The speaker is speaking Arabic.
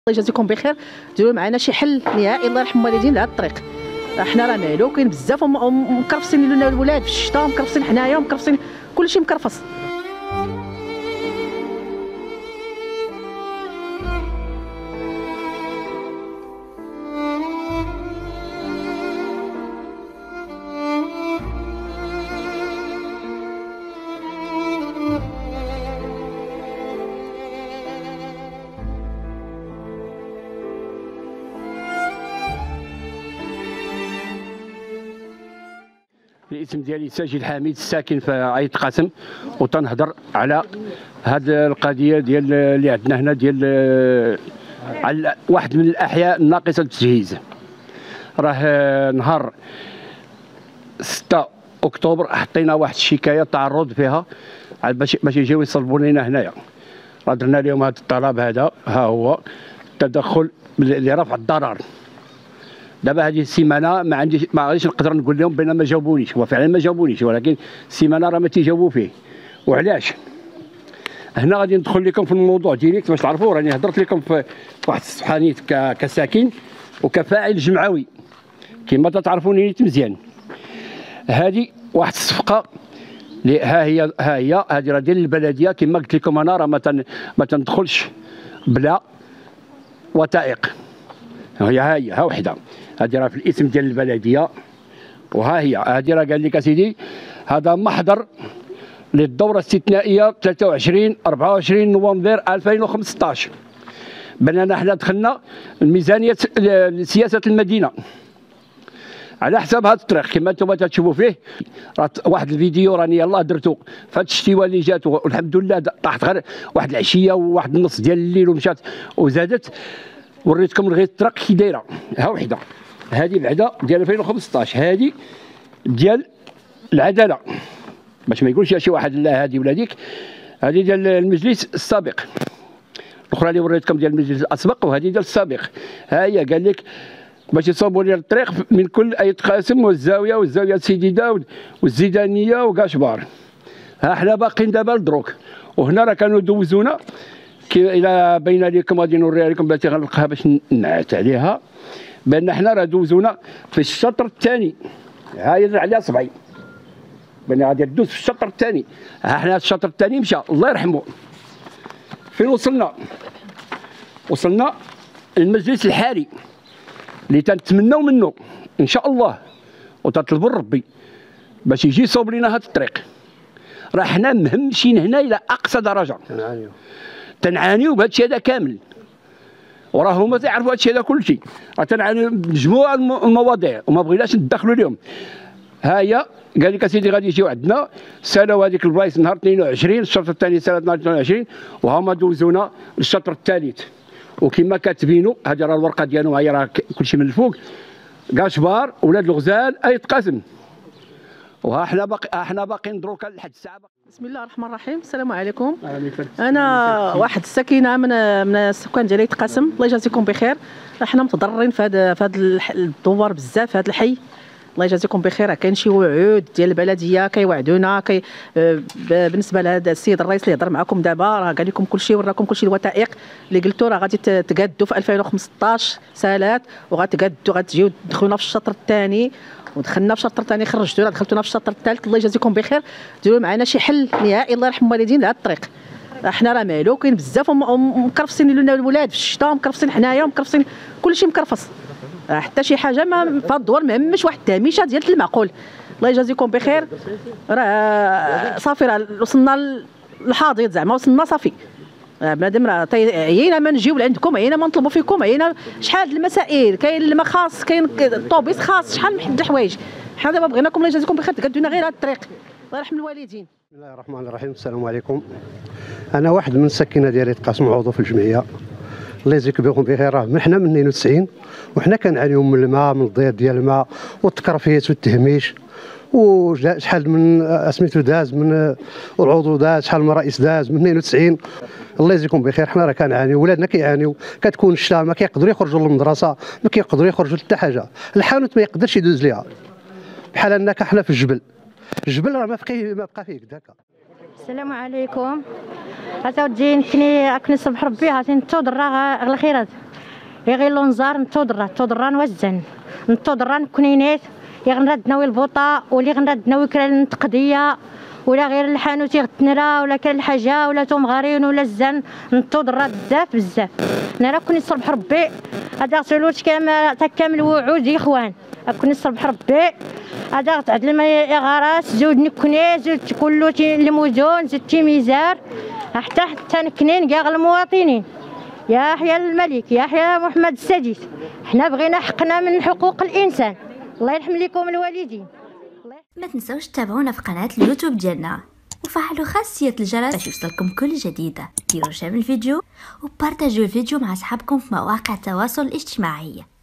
الله يجازيكم بخير. ديروا معنا شي حل نهائي الله يرحم الوالدين لهذا الطريق. حنا راه مهلوكين بزاف ومكرفسين لنا الولاد في الشتاء، ومكرفسين حنايا ومكرفسين كلشي مكرفس. الاسم ديالي ساجد حميد، الساكن في عيط قاسم، وتنهضر على هذه القضيه ديال اللي عندنا هنا ديال على واحد من الاحياء الناقصه التجهيز. راه نهار 6 اكتوبر حطينا واحد الشكايه تعرض فيها باش يجيو يصلبوا لنا هنايا. راه درنا لهم هذا الطلب، هذا ها هو التدخل لرفع الضرر. دابا هذه السيمانه ما غاديش نقدر نقول لهم بان ما جاوبونيش، هو فعلا ما جاوبونيش، ولكن السيمانه راه ما تيجاوبوا فيه. وعلاش؟ هنا غادي ندخل لكم في الموضوع ديريكت باش تعرفوا. راني هضرت لكم في واحد الصفحه نيت كساكن وكفاعل جمعوي كما تعرفوني نيت مزيان. هذه واحد الصفقه اللي ها هي هذه راه ديال البلديه. كما قلت لكم انا راه ما تندخلش بلا وثائق. هي ها وحده، هذه راه في الاسم ديال البلديه، وها هي هذه راه قال لك اسيدي هذا محضر للدوره الاستثنائيه 23 24 نوفمبر 2015. باننا حنا دخلنا الميزانيه لسياسه المدينه على حساب هذا الطريق كما انتم تشوفوا فيه. راه واحد الفيديو راني يلاه درتو في هذه الشتيوه اللي جات، والحمد لله طاحت غير واحد العشيه وواحد النص ديال الليل ومشات وزادت. وريتكم لغايه الطريق كي دايره، ها وحده هذه بعدا ديال 2015، هذه ديال العداله باش ما يقولش شي واحد لا هذه ولا ديك. هذه ديال المجلس السابق، الاخرى اللي وريتكم ديال المجلس الاسبق، وهذه ديال السابق. ها هي قال لك باش يصوبوا لي الطريق من كل اي قاسم والزاويه سيدي داود والزيدانيه وكاشبار. ها حنا باقيين دابا لدروك، وهنا راه كانوا دوزونا الى بين لكم غادي نوريها لكم بلاتي غنلقاها باش نعت عليها بان حنا راه دوزونا في الشطر الثاني. ها يدر عليها صبعي بان غادي تدوز في الشطر الثاني. ها حنا الشطر الثاني مشى الله يرحمه. فين وصلنا؟ وصلنا المجلس الحالي اللي تنتمناو منه ان شاء الله وتطلبوا ربي باش يجي يصوب لنا هذا الطريق. راه حنا مهمشين هنا الى اقصى درجه، تنعانيو بهذا الشيء هذا كامل، وراه هما تعرفوا هذا الشيء هذا كلشي. راه تنعانيو بمجموعه المواضيع وما بغيناش ندخلوا اليوم. ها هي قال لك اسيدي غادي يجيو عندنا سالوا هذيك البلايص نهار 22 الشهر الثاني سنه 22، وهما دوزونا للشهر الثالث. وكما كاتبينوا هذه راه الورقه ديالهم، هي راه كلشي من الفوق كاشبار ولاد الغزال اي قاسم. وها حنا باقيين دروكا لحد الساعه. بسم الله الرحمن الرحيم. السلام عليكم. انا واحد الساكنه من السكان ديال عيط قاسم، الله يجازيكم بخير. حنا متضررين في هذا الدوار بزاف في هذا الحي. الله يجازيكم بخير. كاين شي وعود ديال البلديه كيوعدونا بالنسبه لهذا السيد الرئيس اللي هضر معكم دابا، راه قال لكم كلشي، وراكم كلشي الوثائق اللي قلتوا راه غادي تقادوا في 2015 سالات، وغتقادوا غتجيو تدخلونا في الشطر الثاني، ودخلنا في الشطر الثاني خرجتونا دخلتونا في الشطر الثالث. الله يجازيكم بخير. ديروا معنا شي حل نهائي الله يرحم الوالدين لهذا الطريق. حنا راه مهلوكين بزاف ومكرفسين لنا الولاد في الشتاء، ومكرفسين حنايا ومكرفسين كلشي مكرفس. حتى شي حاجه ما في هذا الدوار مهمش واحد التهميشه ديال المعقول. الله يجازيكم بخير. راه صافي راه وصلنا للحاضر زعما وصلنا صافي. بنادم راه عيينا ما نجيو لعندكم، عيينا ما نطلبوا فيكم، عيينا شحال د المسائل، كاين الماء خاص، كاين الطوبيس خاص، شحال من الحوايج. حنا دابا بغيناكم الله يجازيكم بخير تقادونا غير هذا الطريق الله يرحم الوالدين. بسم الله الرحمن الرحيم. السلام عليكم. انا واحد من الساكنه ديال عيط قاسم، عضو في الجمعيه. الله يجزيك بكم بخير. راه حنا من 92 وحنا كنعانيو من الماء، من الضياط ديال الماء والتكرفيت والتهميش، وشحال من سميتو داز من العضو داز، شحال من رئيس داز من 92. الله يجزيكم بخير. حنا راه كنعانيو، ولادنا كيعانيو، كتكون الشتاء ما كيقدروا يخرجوا للمدرسه، ما كيقدروا يخرجوا حتى حاجه، الحانوت ما يقدرش يدوز ليها. بحال انك حنا في الجبل راه ما بقى فيه هكاك. السلام عليكم. هذا ودي كني صبح ربي هاتي نتو درا على الخيرات غير لونزار نتو نوزن نتو كنينات يغنردنا البوطه ولي غنردنا وكرا التقديه ولا غير الحانوت يغتنرا ولا كان الحاجه ولا توم غارين ولا الزن نتو بزاف انا راه كوني صربح ربي هذا سولوت كامل وعود يا اخوان كوني صربح ربي هذا تعدل يا غراس زود نكوني زود كله الموزون زود ميزار حتى نكنين كاع المواطنين. يا حيا الملك يا حيا محمد السادس، حنا بغينا حقنا من حقوق الانسان. الله يرحم لكم الوالدين. ما تنسوش تتابعونا في قناه اليوتيوب ديالنا وفعلوا خاصيه الجرس باش يوصلكم كل جديده. ديروا شير الفيديو وبارطاجيو الفيديو مع اصحابكم في مواقع التواصل الاجتماعي.